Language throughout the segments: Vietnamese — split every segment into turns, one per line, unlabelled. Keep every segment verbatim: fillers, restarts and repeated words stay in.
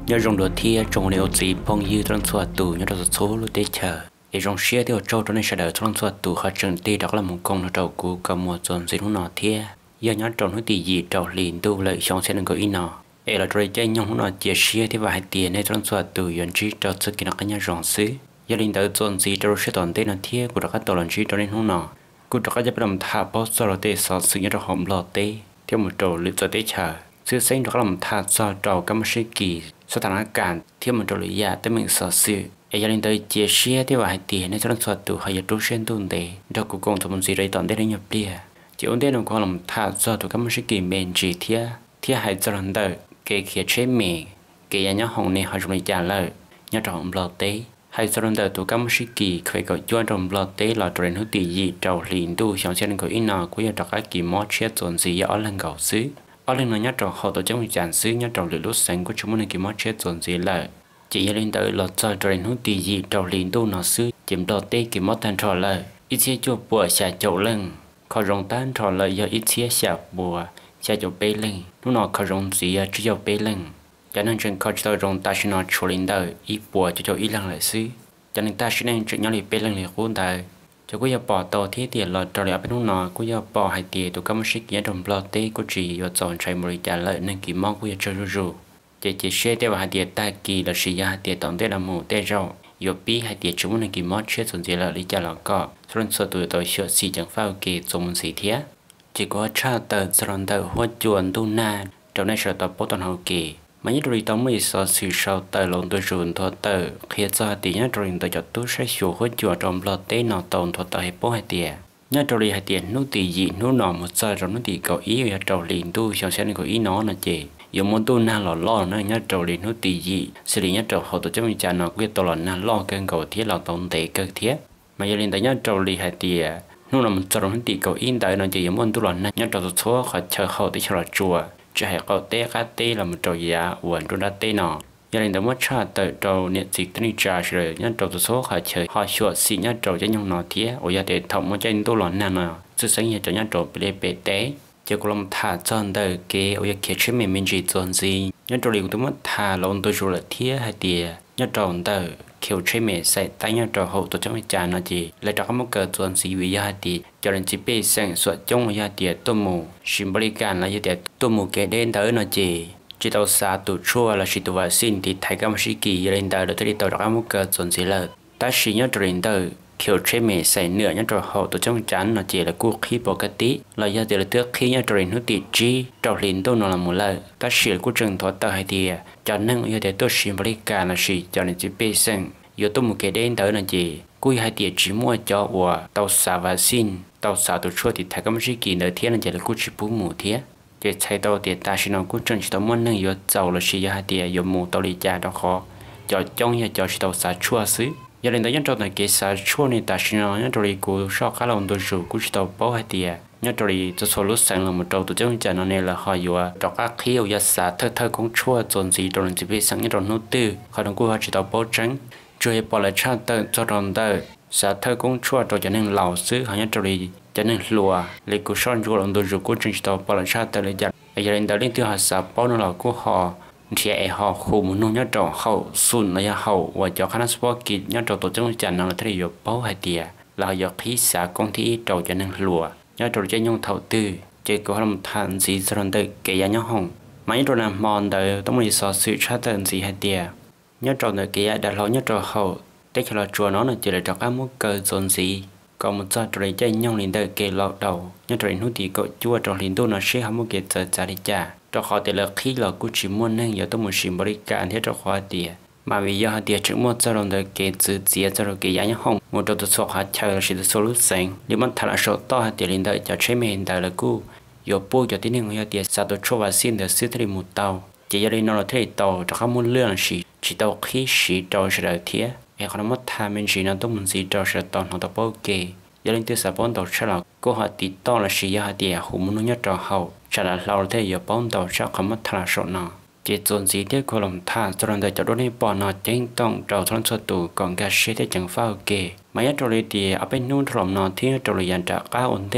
nhớ rong đồ thia trồng liều gì phong dư trong xóa tù nhớ đồ số lúc tết chờ để rong xia theo trâu trong này sẽ đợi trong xóa tù họ trường ti đó là một công nó trâu cũ cầm một dồn gì nó nọ thia giờ nhớ trồng nó tì gì trâu liền tu lợi trong xe đừng có ý nọ ấy là rồi chơi nhung nó chia xia thì vài tiền này trong xóa tù yên trí trâu sự kia nó cái nhà rong xứ giờ linh tới dồn gì trâu sẽ toàn tên là thia của đó các tổ lần trí cho nên không nọ của đó các gia đình thả bao giờ là tê sọ sự nhớ đồ hỏng lọt tê theo một trâu lựa cho tê chờ sự sinh đó làm thả do trâu cắm sĩ kỳสถานการณ์ที่มันจะเลยยาแต่มันสอดสื่อไอ้ยันเตยเจียเชียที่ว่าให้ตีในชั้นสวดตัวให้ยาดูเส้นตุนเตดอกกุกงทุนสีไรตอนได้ในหยบเดียจีอุ่นเต้นของลำธาตุสอดตัวก็มันสิกิเมนจีเทียที่ให้จรันเตอเกยเขียเชมีเกยยันห้องในหาจุลิจานเลยยันจอมบลอเตให้จรันเตอตัวก็มันสิกิเคยก็ย้อนจอมบลอเตหลอดเรนหุตียีเจ้าลินดูช่องเส้นก็อินากุยดอกไอ้กี่มอเชียจนสียาอัลลังเก่าซื้อở lên nó nhát trò họ tổ chức một tràn xứ nhát trò lửa lút sáng của chúng mình kiếm mất chết dồn gì lại chỉ lên tới lọt cho trời hút tì gì trò liền tu nó xứ chìm đọt tê kiếm mất thành trò lại ít chia chua bùa xả chậu lưng khó rong tan trò lại do ít chia xả bùa xả chậu bê lưng lúc nào khó rong gì chỉ chậu bê lưng cho nên chuyện khó cho rong ta xin nó cho lên tới ít bùa cho cho ít lăng lại xứ cho nên ta xin nên chuyện nhau liền bê lưng liền cuốn tới cho cô giờ bỏ tàu thế tiền lọt trò lại bên lúc nọ cô giờ bỏ hai tiền tụi các sĩ kia đồng lọt tê cô chỉ giờ chọn trái mười trả lợi nên kỳ mong cô giờ chơi rù chỉ chỉ xe tê vào hai tiền ta kỳ là sĩ hai tiền tổng tê là mù tê rau giờ pi hai tiền chúng nên kỳ mong chết dồn gì là lý trả lọt cọ rồi số tuổi tôi sửa xì chẳng phao kỳ dùng xì thế chỉ có cha tờ rồi tờ hoa chuồn tu na trong này sợ tập bố toàn hậu kỳ mà nhất rồi tao mới sợ sự sau tờ lộn tôi ruồn thọ tờ khi ra thì nhất rồi tao cho tôi sẽ sửa hết chùa trong lọt tế nào tồn thọ tờ hay bố hai tiền nhất rồi hai tiền nút tì gì nút nọ một giờ rồi nút tì cầu ý ở trầu liền tu sau sẽ có ý nó là gì giờ muốn tu na lò lo nữa nhất trầu liền nút tì gì xử lý nhất trầu hậu tổ chức mình trả nó quyết tao là na lo cơn cầu thiết là tồn tế cơ thiết mà giờ liền tới nhất trầu liền hai tiền nút nọ một giờ rồi nút tì cầu in tại nó chỉ muốn tu là na nhất trầu số khỏi chờ hậu tới chờ chùa chỉ hay có té cá té là một trò giá uẩn trong đó té nọ gia đình đã mất cha tới trâu nhiệt dịch tên trà rồi nhân trâu số họ chơi họ sửa xị nhân trâu cho nhau nọ thế ở gia đình thòng một trên tôi lon nè nọ sự sáng hiện cho nhân trâu bị bể té chỉ có làm thả chân tới cái ở gia kia chế mình mình chỉ chọn gì nhân trâu liền tôi mất thả lon tôi rồi là thế hay tiề nhân trâu tới kiểu chế mình sẽ tay nhân trâu hậu tôi cho mình trả nó gì lại cho một cái chọn gì vì gia đình cho nên chỉ biết sáng suốt trong gia đình tôi mù xin bồi can là gia đình tôi mù cái đến tới nó gì chỉ tàu xa tụ chua là chỉ tụ vào xin thì thấy các sĩ kỳ lên tới được thì tàu đã một cái chuẩn gì là ta chỉ nhớ đến tới kiểu chế mình sẽ nửa nhớ rồi hậu tụ trong chán nó chỉ là cuộc khí bộ cái tí là gia đình trước khi nhớ đến nó tị chi trâu liền tôi nó là một lời ta chỉ là cuộc trường thoát tới hay thì cho nên gia đình tôi xin bồi can là chỉ cho nên chỉ biết xem giờ tôi một cái đến tới là gì cuối hai tiệt chỉ mua cho của tàu xa và xin tàu xa tụ chua thì thấy các sĩ kỳ nữa thế là chỉ là cuộc chỉ bù mù thế cái thay tàu tiệt ta xin nó cũng chân chỉ tàu muốn nâng yếu giàu là chỉ hai tiệt yếu mù tàu lý gia đó khó cho trong nhà cho chỉ tàu xả chua xứ gia đình đó nhân trong này cái xả chua này ta xin nó nhân trong này cũng sau khá là ổn định rồi cũng chỉ tàu bao hai tiệt nhân trong này cho số lúc sáng là một tàu tụi chúng ta nó này là họ yếu cho các khí yếu xả thơ thơ cũng chua dồn gì trong này chỉ biết sáng nhân trong nút tư họ đồng cũng họ chỉ tàu bao trắng rồi bỏ lại cha tơ cho trong tơ xả thơ cũng chua cho cho nên lão xứ họ nhân trong này cho nên lùa lấy cú son cho lòng đồ dục của trình tàu bảo là cha tới lấy giặt ở gia đình đó lên từ họ xả bao nó là của họ thì ai họ khu muốn nông nhất trò hậu xuân là hậu và cho khả năng sport kit nhất trò tổ chức chăn nó là thay dục bao hai tiệt là do khí xả công ty trầu cho nên lùa nhất trò cho nhung thầu tư chỉ có làm than gì cho nên tới cái giá nhau hồng mấy trò làm mòn tới tống mình so sự cha tới gì hai tiệt nhất trò này cái đã lo nhất trò hậu tất cả là chùa nó là chỉ là cho các mức cơ dồn gì còn một giờ trời chơi nhau liền tới kề lọt đầu nhưng trời nút thì cậu chua trong liền tôi nó sẽ không có kề giờ trả đi trả cho họ thì là khi là cũng chỉ muốn nên giờ tôi muốn xin bồi can thế cho họ tiền mà bây giờ họ tiền chỉ muốn cho đồng tới kề chữ chia cho rồi kề giá nhau không một đầu tôi số họ chơi là chỉ số lúc sáng nếu mà thật là số to họ tiền liền tới cho chế mình tới là cũ giờ bố cho tiếng người tiền sao tôi cho vào xin được xử lý một tàu chỉ giờ đây nó là thế tàu cho các muốn lương chỉ chỉ tàu khi chỉ tàu sẽ được thế em còn mất tham mình chỉ nó tôi muốn gì cho sẽ tàu nó tàu bao kề giờ lên từ sáu bốn tàu sẽ là cô họ tít to là chỉ giờ tiền họ muốn nhớ trò hậu sẽ là lâu thế giờ bốn tàu sẽ không mất thà sổ nào chỉ dồn gì thế cô làm thà cho nên cho đôi này bỏ nó chính tông trâu thôn số tù còn cả xe thế chẳng phao kề mà nhớ trâu thì ở bênนู้นถล่มnó thì trâu là dàn trả cá ổn thế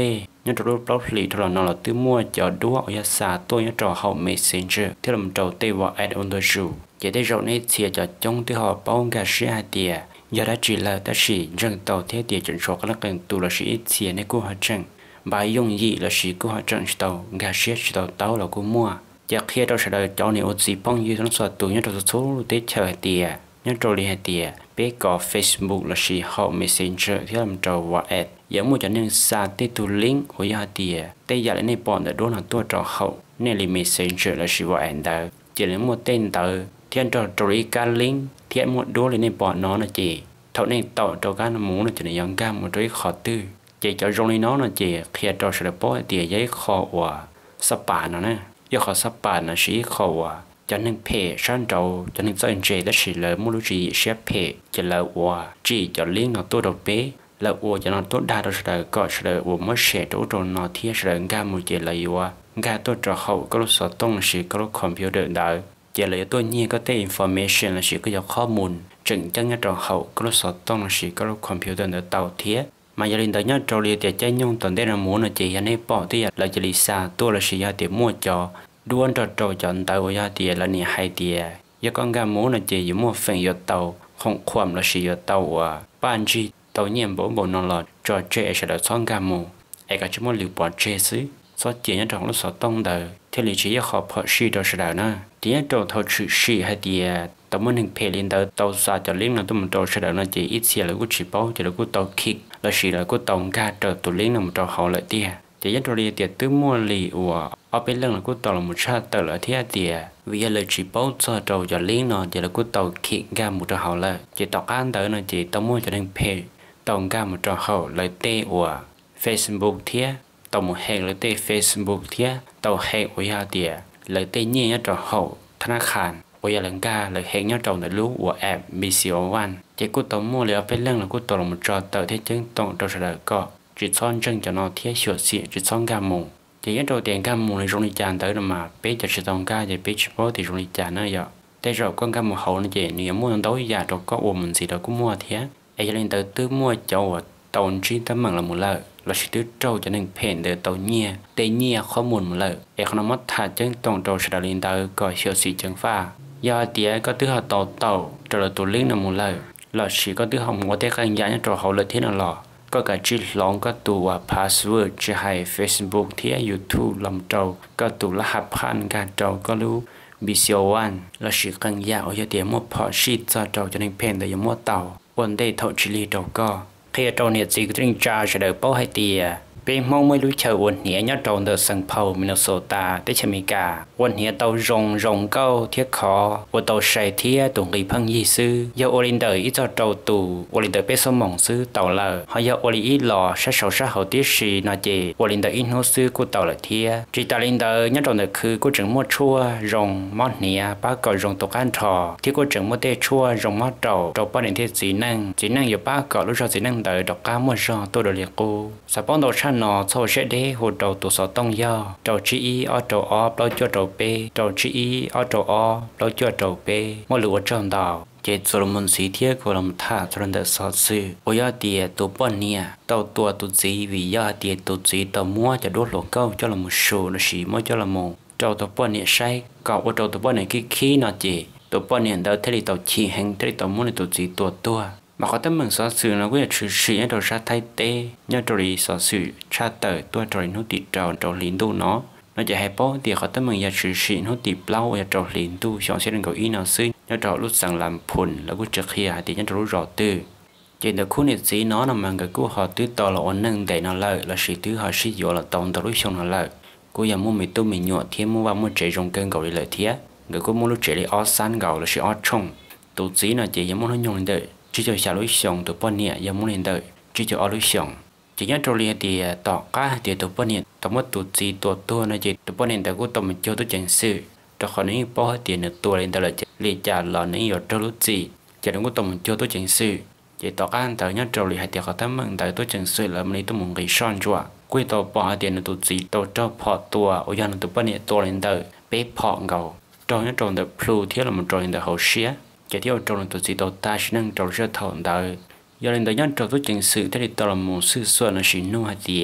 nhớ trò lúc lâu lì thôi là nó là từ mua cho đua ở nhà xa tôi nhớ trò hậu messenger thế là mình trò tây vào ad on the show chỉ để rồi này chia cho trong từ họ bao cả sĩ hai tiền giờ đã chỉ là đã chỉ rằng tàu thế tiền chuẩn số các lần tụ là sĩ chia này của họ chẳng bài dùng gì là sĩ của họ chẳng tàu cả sĩ tàu tàu là của mua giờ khi đó sẽ đợi cho nhiều gì bao nhiêu nó soát tụ nhớ trò số để chờ tiền nhớ trò đi hai tiền bé có Facebook là sĩ hậu messenger thế là mình trò vào ad giờ mua cho nên xa tê tu link của gia tiền tê giờ này bọn đã đốn là tua trò hậu nên là messenger là sĩ vào ad đó chỉ là mua tên tờ thiên trò trò đi cá link thiên một đố lên bọn nó là chỉ thầu nên tạo trò cá nó muốn là chỉ là giống cá một đôi khó tư chỉ cho trong nó là chỉ khi trò sẽ bỏ tiền giấy khó và sắp bàn nó nè do khó sắp bàn là sĩ khó và cho nên phe sang trâu cho nên cho anh chị đã chỉ là mua lúc gì xếp phe chỉ là và chỉ cho link nó tôi đầu bé là ủa cho nó tốt đa đó sẽ có sẽ ủa mới sẽ chỗ chỗ nó thiết sẽ ra một chế là ủa ra tôi cho hậu có lúc sở tông sẽ có lúc computer đợi chế là tôi nhớ có thể information là sẽ có choข้อมูล chừng chân cho hậu có lúc sở tông sẽ có lúc computer để tàu thiết mà gia đình tới nhớ trò liệt để chơi nhung tuần đây là muốn là chị anh ấy bỏ thì là chỉ lý xa tôi là sẽ ra tiền mua cho đuôn trò trò chọn tàu ra tiền là nè hai tiền giờ con gà muốn là chị mua phần giờ tàu không khoảm là sẽ giờ tàu à ban chi tàu nhiệm bộ bộ non lọt trò chơi sẽ được xong gà mù ai cả chúng muốn liều bỏ chơi xứ so chỉ nhớ trong lúc so tông đời thì lý trí họ phật suy đó sẽ được nè chỉ nhớ trong thầu sự suy hay thì tàu muốn hình phê lên đời tàu xa cho liên là tụi mình trò sẽ được nó chỉ ít xe là của chỉ bao chỉ là của tàu kick là chỉ là của tàu ga trò tụi liên là một trò họ lại tia chỉ nhớ trong đi tiệt tứ mua lì của ở bên lưng là của tàu là một cha tàu là thế tiệt vì là chỉ bao cho trò cho liên nó chỉ là của tàu kick ga một trò họ lại chỉ tàu ăn tới nó chỉ tàu mua cho nên phê tàu ga một trò hậu lấy tê của Facebook thiết tàu một hệ lấy tê Facebook thiết tàu hệ của gia tiền lấy tê nhẹ nhá trò hậu thằng khàn của gia lần ga lấy hệ nhá trò để lú của app bê xê o một chỉ của tàu mua lấy ở bên lưng là của tàu là một trò tàu thiết chứng tàu trò sẽ có chỉ son chân cho nó thiết sửa xịn chỉ son ga mù chỉ nhá trò tiền ga mù này trong đi tràn tới là mà bé cho chỉ tàu ga thì bé chỉ bao thì trong đi tràn nữa vậy thế rồi con ga một hậu nó chỉ nếu mua tối giờ trò có ôm mình gì đó cũng mua thiết ai cho nên từ từ mua châu tàu chỉ tấm bằng là một lợi là chỉ từ châu cho nên phèn từ tàu nhẹ tây nhẹ khó muốn một lợi ai không mất thà chân tàu châu sẽ lên từ gọi siêu sĩ chân pha do tía có từ họ tàu tàu rồi là tàu lính là một lợi là chỉ có từ họ mua tới cái giá nhất rồi họ lợi thế nào lọ có cả chỉ lỏng có tụ và password chỉ hay Facebook thì YouTube làm trâu có tụ là hấp han cả trâu có lưu bê xê o một là chỉ cần giá ở địa một phò sheet cho trâu cho nên phèn từ một tàuวันเดย์ทอชิลีตัวก็เพื่อตัวเนี่ยสิ่งที่จะจะเดินไปให้ตีเป็นมองไม่รู้เชื่อวันนี้ยอดตัวเดินสังเผามินโซตาที่อเมริกาวันนี้ตัวรงรงเก้าเทียคอวันตัวใส่เทียตัวกีพังยี่ซื้อยาโอลินเดอร์อีจอดตัวตูโอลินเดอร์เป็นสมองซื้อตัวละหายาโอลิอีหล่อใช้โซชาเขาที่สีนาเจโอลินเดอร์อินโฮซื้อกูตัวละเทียจีตาลินเดอร์ยอดตัวเนี่ยคือกูจึงมั่วชั่วรงมอดเนี่ยป้าก็รงตัวกันทอที่กูจึงมั่วเตะชั่วรงมอดตัวตัวป้าเนี่ยที่สีนั่งสีนั่งอยู่ป้าก็รู้ชอบสีนั่งเดอร์ดอกก้ามั่วชอตัวเดียวกูสปอนตัวชั้นนอโซเชเดหัวตัวตัวสอต้องย่อตัวจีอีออตัวออปลอยจั่วตัวเปตัวจีอีออตัวออปลอยจั่วตัวเปมั่วหรือว่าจอมดาวเจ็ดส่วนมันสีเทียกับลำธารส่วนเดอร์ซอสซื้อโอยาเดียตัวป้อนเนี่ยตัวตัวตัวจีวิยาเดียตัวจีตัวมั่วจะโดนหลอกเก้าจะละมุโชละสีมั่วจะละมงเจ้าตัวป้อนเนี่ยใช้ก็ว่าตัวตัวป้อนเนี่ยขี้ขี้น่ะเจตัวป้อนเนี่ยเดาเทลิตัวชีแห่งเทลิตัวมั่วในตัวจีตัวตัวmà có tấm mừng xóa xử nó cũng là sự sự nhớ đồ ra thay tê nhớ đồ đi xóa xử tra tờ tôi rồi nó tịt trào trào lín tu nó nó chỉ hay bó thì có tấm mừng giờ sự sự nó tịt lâu giờ trào lín tu chọn sẽ đừng có ý nào xứ nhớ trào lúc sang làm phun là cũng trực khi thì nhớ trào rõ tư trên đó khu nhiệt gì nó nằm cái của họ tứ to là ổn nâng để nó lợi là sự tứ họ sử dụng là tổng tàu lúc xong nó lợi cô giờ mua mình tu mình nhọ thêm mua vào mua trẻ trong cơn gạo đi lợi thiệt người cô mua lúc trẻ đi ót san gạo là sự ót trông tụ gì là chỉ giống nó nhung đợi chỉ cho xả lối xong từ bên này giờ muốn lên đợi chỉ cho ở lối xong chỉ nhớ trôi liền thì tỏ cá thì từ bên này tao mất tụt gì tụt tua này chỉ từ bên này tao cũng tao mình cho tôi chẳng sự cho họ này bỏ tiền được tua lên tao là liền trả lò này ở trôi lúc gì chỉ đừng có tao mình cho tôi chẳng sự chỉ tỏ cá tao nhớ trôi liền hay thì họ tao mình tao tôi chẳng sự là mình tao muốn cái son chua cuối tao bỏ tiền được tụt gì tao cho phò tua ở nhà từ bên này tua lên tao bé phò ngầu cho nhớ trôi được flu thiết là một trôi lên tao hậu xía chỉ theo trong tổ chức tổ ta sẽ nâng trâu rất thọn đời, giờ lên tới nhắc trâu tổ chức sự thế thì tao là một sự xuân là sự nô hạt địa,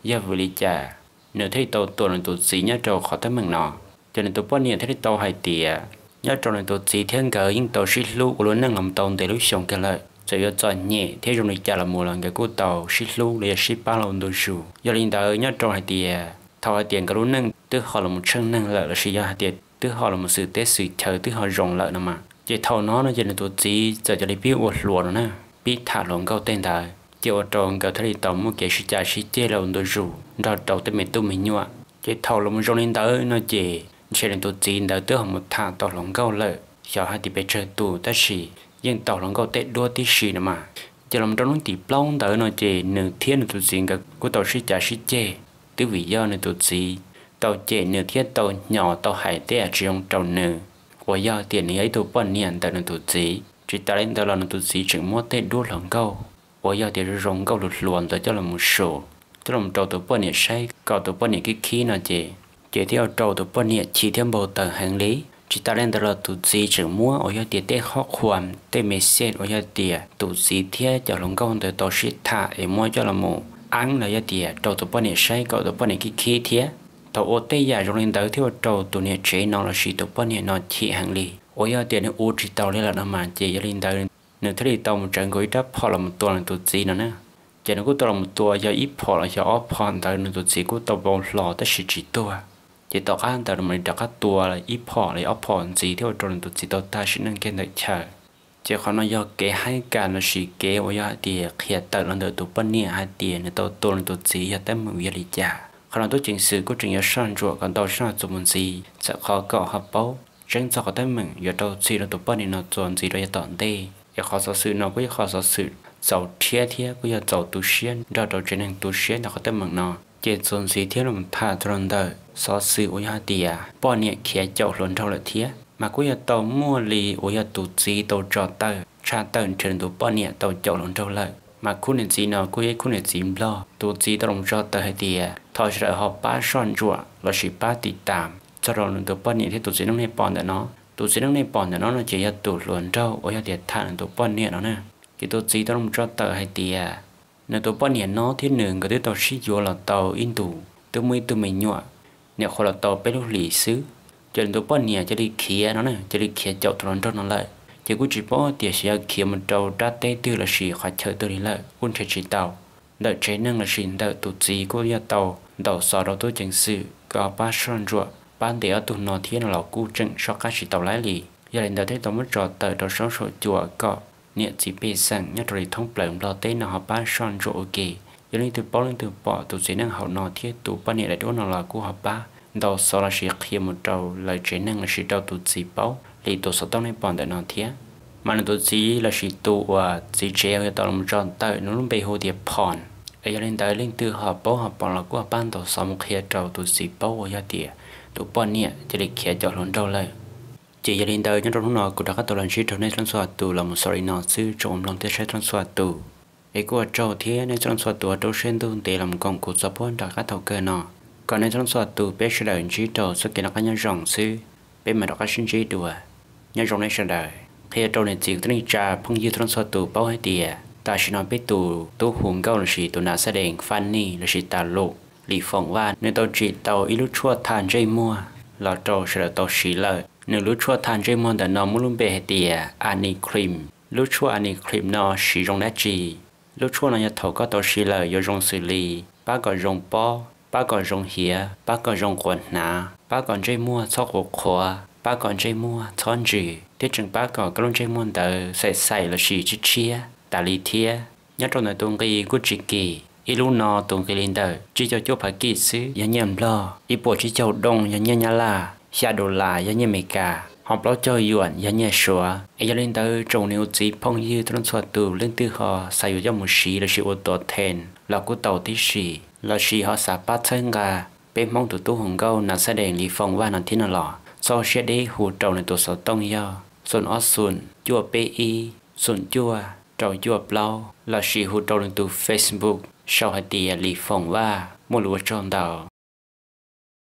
giờ vừa lý trả nếu thấy tàu tàu là tàu gì nhá trâu khó tới mừng nọ cho nên tàu bao nhiêu thấy tàu hai tìa nhớ trâu là tàu gì thiên cờ nhưng tàu xích lú của luôn năng làm tàu để lúc sống cái lợi chỉ có chọn nhẹ thế trong lý trả là một lần cái cú tàu xích lú để xích ba lần đồ sủ giờ linh tàu nhớ trâu hai tìa thao hai tiền cái luôn năng tức họ là một chân năng lợi là sự do hai tiền tức họ là một sự tết sự chờ tức họ rộng lợi nè mà chỉ thao nó nó chỉ là tàu gì giờ cho đi biết uất luôn nữa biết thả lỏng câu tên đời chỉ ở trong cái thời tổng một cái sự trả sự chế là đồ rủ rồi đầu tới mình tu mình nhua chỉ thầu là một trong những tới nó chỉ chỉ là tụi chín tới tới một thằng tàu lỏng câu lợi cho hai thì bị chơi tù ta xì nhưng tàu lỏng câu tết đua tí xì nữa mà chỉ làm trong những tí plong tới nó chỉ nửa thiên là tụi chín cái của tàu sự trả sự chế từ vì do là tụi chín tàu chế nửa thiên tàu nhỏ tàu hải tết chỉ用tàu nửa của do tiền ấy tụi bọn niệm tới là tụi chín chỉ ta lên tàu là tụi chín chỉ mua tết đua lỏng câu của giờ thì rong câu lụt luồn tới cho là một số, cho làm trâu tụi bọn này say, câu tụi bọn này cái khí nó chỉ, chỉ theo trâu tụi bọn này chỉ theo bộ tờ hành lý, chỉ ta lên đó là tụi gì chỉ mua, ở giờ thì tết khó khoan, tết mấy set ở giờ thì tụi gì theo cho lòng câu tới tàu ship thả, em mua cho là một, ăn là giờ thì trâu tụi bọn này say, câu tụi bọn này cái khí theo, tàu ô tê giờ rong lên tới theo trâu tụi này chế nó là chỉ tụi bọn này nó chỉ hành lý, ở giờ thì nó u chỉ tàu lên là nó mà chỉ giờ lên tới nếu thấy tàu một trận gối đắp họ là một tuần là tụt gì nữa nè, chỉ nó có tàu là một tuần giờ ít họ là giờ ốp họ tại nó tụt gì có tàu bông lò tới chỉ chỉ tuần, chỉ tàu ăn tàu mình đặt các tuần là ít họ là ốp họ gì theo tuần tụt gì tàu ta sẽ nên cái này chờ, chỉ còn nó giờ kế hai cả nó chỉ kế ở giờ thì khi tàu là tụt bên này hai tiền tàu tuần tụt gì giờ tới một giờ đi trả, còn tôi chỉnh sửa có trình giờ sang ruộng còn tàu sang tụt một gì sẽ khó cọ hấp báu, tránh cho có tới mình giờ tàu gì là tụt bên này nó tuần gì rồi tận đây. giờ khó sở sự nó cũng khó sở sự giàu thiệt thiệt cũng giờ giàu tu sửa rồi đầu trên hàng tu sửa nó có tới mảng nó chỉ dồn gì thiệt là một thà tròn đời sở sự của nhà tiề bao nhiêu kia giàu lớn thâu là thiệt mà cũng giờ tàu mua lì của giờ tu gì tàu trò tờ cha tờ trên tu bao nhiêu tàu giàu lớn thâu lại mà khu này gì nó cũng khu này gì lo tu gì tàu lòng trò tờ hay tiề thôi sẽ họ ba son chùa là chỉ ba tỷ tạm cho rồi tu bao nhiêu thì tu gì nó này bọn để nó tụi sĩ năng này bọn nó nó chỉ là tụi luồn trâu ở nhà thiệt thà tụi bọn nhẹ nó nè cái tụi sĩ tao không cho tờ hay tiề nếu tụi bọn nhẹ nó thiết nương cái tụi tao sĩ vô là tàu in tủ tụi mới tụi mình nhọ nếu khỏi là tàu bé lúc lì xứ cho nên tụi bọn nhẹ cho đi khía nó nè cho đi khía chậu tụi luồn trâu nó lại chỉ có chỉ bỏ tiền sĩ khía một trâu ra tê tư là sĩ khỏi chờ tôi đi lại quân chơi chỉ tàu đợi chế năng là sĩ đợi tụi sĩ của nhà tàu tàu sò đầu tôi chính sự có ba son ruộng ban để ở tụi nó thiên là cú trứng cho các sĩ tàu lái lì giờ đến đây thấy tàu mất trò tờ đầu số số chùa cọ nhẹ chỉ bê sang nhớ rồi thông bận lo tế nó họ bán son rồi ok giờ lên từ bao lên từ bỏ tụi sĩ năng họ nó thiết tụi ban nhẹ lại đó nó là cú họ ba đầu số là sĩ khi một trâu lời chế năng là sĩ trâu tụi sĩ bao lì tụi số tao này bọn để nó thiết mà nó tụi sĩ là sĩ tụi và sĩ chế ở tàu một tròn tờ nó luôn bị hồ điệp phòn giờ lên tới lên từ họ bao họ bọn là cú họ ban tàu số một khi trâu tụi sĩ bao ở gia tiề tụi bọn nhẹ chỉ để khía cho lớn trâu lại chỉ gia đình đời những trong nó cũng đã các tổ lần shit trong này trong xoa tù là một sợi nó sư trong lòng tiết trong xoa tù ấy của trâu thế nên trong xoa tù trâu xuyên tu để làm công cụ giúp bọn đã các thầu cơ nó còn nên trong xoa tù bé sẽ đời chỉ trâu sẽ kiện là các nhân rồng sư bé mà đó các sinh trí đùa nhân rồng này sẽ đời khi trâu này chỉ tới trà phong dư trong xoa tù bao hết tiề ta chỉ nói bé tù tu hùng cao là gì tù nào sẽ đèn funny là gì ta lộ lì phỏng van nên tàu chỉ tàu ít lúc chua than dây mua là tàu sẽ là tàu xí lợi nếu lúc chua than dây mua để nó muốn luôn bề tiề ani cream lúc chua ani cream nó sử dụng nét gì lúc chua nó nhặt thầu có tàu xí lợi do dùng xử lý ba còn dùng po ba còn dùng hía ba còn dùng quần ná ba còn dây mua cho cổ khóa ba còn dây mua thon gì tiết chừng ba còn cái lông dây mua tờ xài xài là xì chít chia tà lì thia nhớ trong này tuần cái của chị kỳ ít lúc nó tụng cái linh đời chỉ cho chỗ phải kỹ sư giá nhầm lo ít bộ chỉ cho đông giá nhẹ nhả là xa đồ là giá nhẹ mấy cả học lo cho yuan giá nhẹ sủa ấy giá linh đời trồng nhiều gì phong như trong xoa từ lên từ họ xài cho một xí là sự ô tô thèn là của tàu tí xí là xí họ xả bát thân gà bên mong tụi tu hồng câu là sẽ đèn lý phong và nằm thiên là lọ sau xe đi hù trầu này tụi sáu tông yo xuân ót xuân chùa pi xuân chùa trầu chùa plau là xí hù trầu này tụi Facebook sau hai tia lì phong và một lúa tròn đào